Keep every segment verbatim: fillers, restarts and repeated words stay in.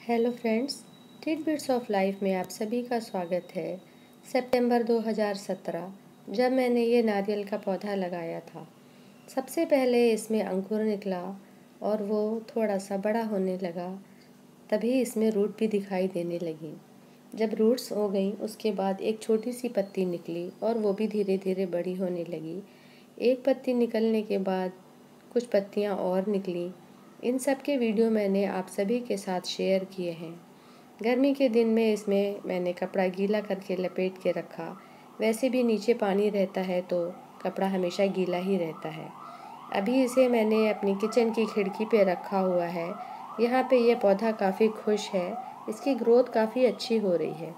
Hello friends, tidbits of life में आप सभी का स्वागत है। सितंबर दो हज़ार सत्रह जब मैंने ये नारियल का पौधा लगाया था, सबसे पहले इसमें अंकुर निकला और वो थोड़ा सा बड़ा होने लगा। तभी इसमें रूट भी दिखाई देने लगी। जब रूट्स हो गई उसके बाद एक छोटी सी पत्ती निकली और वो भी धीरे धीरे बड़ी होने लगी। एक पत्ती निकलने के बाद कुछ पत्तियाँ और निकली। इन सब के वीडियो मैंने आप सभी के साथ शेयर किए हैं। गर्मी के दिन में इसमें मैंने कपड़ा गीला करके लपेट के रखा। वैसे भी नीचे पानी रहता है तो कपड़ा हमेशा गीला ही रहता है। अभी इसे मैंने अपनी किचन की खिड़की पे रखा हुआ है। यहाँ पे ये पौधा काफ़ी खुश है, इसकी ग्रोथ काफ़ी अच्छी हो रही है।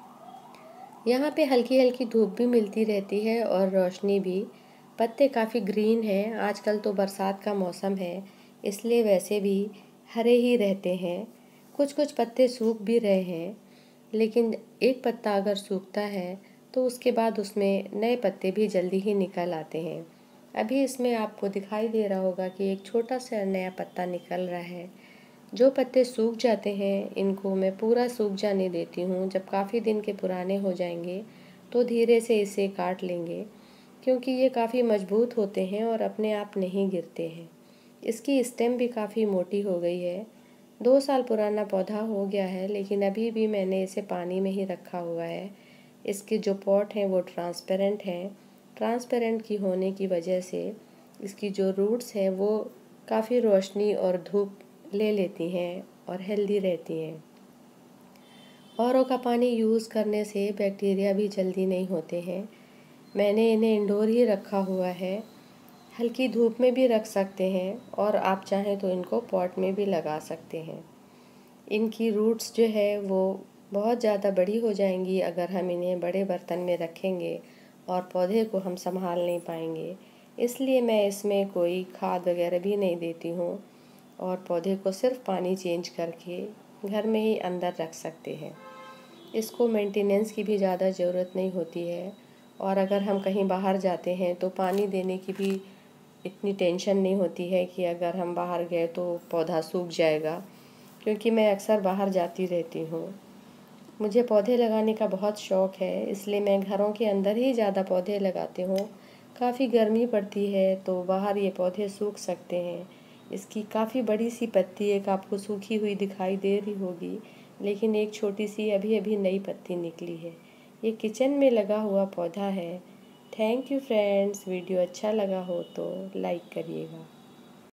यहाँ पे हल्की हल्की धूप भी मिलती रहती है और रोशनी भी। पत्ते काफ़ी ग्रीन हैं। आजकल तो बरसात का मौसम है, इसलिए वैसे भी हरे ही रहते हैं। कुछ कुछ पत्ते सूख भी रहे हैं, लेकिन एक पत्ता अगर सूखता है तो उसके बाद उसमें नए पत्ते भी जल्दी ही निकल आते हैं। अभी इसमें आपको दिखाई दे रहा होगा कि एक छोटा सा नया पत्ता निकल रहा है। जो पत्ते सूख जाते हैं इनको मैं पूरा सूख जाने देती हूँ। जब काफ़ी दिन के पुराने हो जाएंगे तो धीरे से इसे काट लेंगे, क्योंकि ये काफ़ी मजबूत होते हैं और अपने आप नहीं गिरते हैं। इसकी स्टेम भी काफ़ी मोटी हो गई है। दो साल पुराना पौधा हो गया है, लेकिन अभी भी मैंने इसे पानी में ही रखा हुआ है। इसके जो पॉट हैं वो ट्रांसपेरेंट हैं। ट्रांसपेरेंट की होने की वजह से इसकी जो रूट्स हैं वो काफ़ी रोशनी और धूप ले लेती हैं और हेल्दी रहती हैं। औरों का पानी यूज़ करने से बैक्टीरिया भी जल्दी नहीं होते हैं। मैंने इन्हें इंडोर ही रखा हुआ है। हल्की धूप में भी रख सकते हैं और आप चाहें तो इनको पॉट में भी लगा सकते हैं। इनकी रूट्स जो है वो बहुत ज़्यादा बड़ी हो जाएंगी अगर हम इन्हें बड़े बर्तन में रखेंगे और पौधे को हम संभाल नहीं पाएंगे। इसलिए मैं इसमें कोई खाद वगैरह भी नहीं देती हूँ और पौधे को सिर्फ पानी चेंज करके घर में ही अंदर रख सकते हैं। इसको मेंटेनेंस की भी ज़्यादा ज़रूरत नहीं होती है, और अगर हम कहीं बाहर जाते हैं तो पानी देने की भी इतनी टेंशन नहीं होती है कि अगर हम बाहर गए तो पौधा सूख जाएगा, क्योंकि मैं अक्सर बाहर जाती रहती हूँ। मुझे पौधे लगाने का बहुत शौक़ है, इसलिए मैं घरों के अंदर ही ज़्यादा पौधे लगाती हूँ। काफ़ी गर्मी पड़ती है तो बाहर ये पौधे सूख सकते हैं। इसकी काफ़ी बड़ी सी पत्ती एक आपको सूखी हुई दिखाई दे रही होगी, लेकिन एक छोटी सी अभी अभी नई पत्ती निकली है। ये किचन में लगा हुआ पौधा है। Thank you friends. वीडियो अच्छा लगा हो तो लाइक करिएगा।